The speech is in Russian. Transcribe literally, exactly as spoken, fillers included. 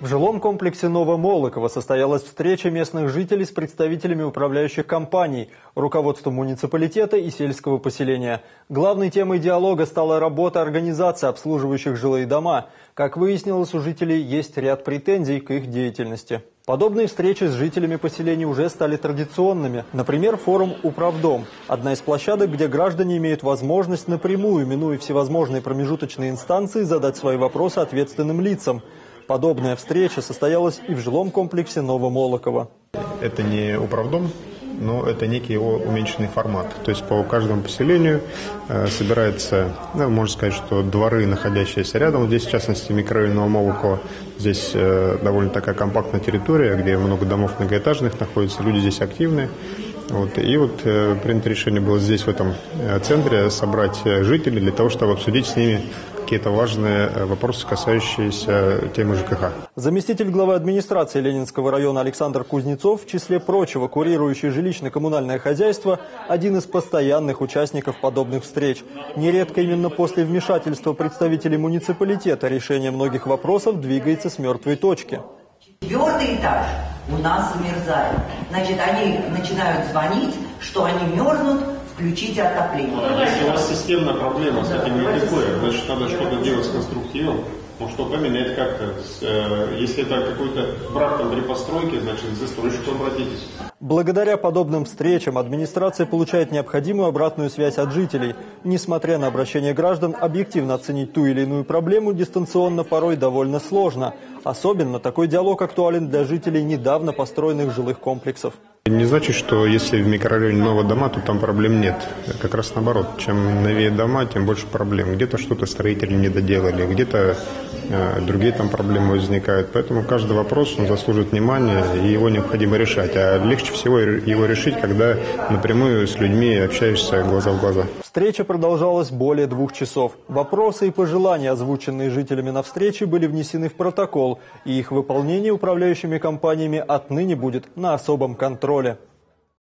В жилом комплексе Новомолоково состоялась встреча местных жителей с представителями управляющих компаний, руководством муниципалитета и сельского поселения. Главной темой диалога стала работа организаций, обслуживающих жилые дома. Как выяснилось, у жителей есть ряд претензий к их деятельности. Подобные встречи с жителями поселений уже стали традиционными. Например, форум «Управдом» – одна из площадок, где граждане имеют возможность напрямую, минуя всевозможные промежуточные инстанции, задать свои вопросы ответственным лицам. Подобная встреча состоялась и в жилом комплексе Новомолоково. Это не управдом, но это некий его уменьшенный формат. То есть по каждому поселению э, собирается, ну, можно сказать, что дворы, находящиеся рядом. Здесь, в частности, микрорайон Новомолоково. Здесь э, довольно такая компактная территория, где много домов многоэтажных находится, люди здесь активные. Вот. И вот э, принято решение было здесь, в этом э, центре, собрать жителей для того, чтобы обсудить с ними какие-то важные вопросы, касающиеся темы ЖКХ. Заместитель главы администрации Ленинского района Александр Кузнецов, в числе прочего курирующий жилищно-коммунальное хозяйство, один из постоянных участников подобных встреч. Нередко именно после вмешательства представителей муниципалитета решение многих вопросов двигается с мертвой точки. Четвертый этаж у нас замерзает. Значит, они начинают звонить, что они мерзнут, включите отопление. Если у вас системная проблема с этим не такое, значит, надо что-то делать с конструктивом. Может, что поменять как-то. Если это какой-то брак там при постройке, значит, к застройщику обратитесь. Благодаря подобным встречам администрация получает необходимую обратную связь от жителей. Несмотря на обращение граждан, объективно оценить ту или иную проблему дистанционно порой довольно сложно. Особенно такой диалог актуален для жителей недавно построенных жилых комплексов. Не значит, что если в микрорайоне новые дома, то там проблем нет. Как раз наоборот. Чем новее дома, тем больше проблем. Где-то что-то строители не доделали, где-то э, другие там проблемы возникают. Поэтому каждый вопрос он заслуживает внимания, и его необходимо решать. А легче всего его решить, когда напрямую с людьми общаешься глаза в глаза. Встреча продолжалась более двух часов. Вопросы и пожелания, озвученные жителями на встрече, были внесены в протокол, и их выполнение управляющими компаниями отныне будет на особом контроле.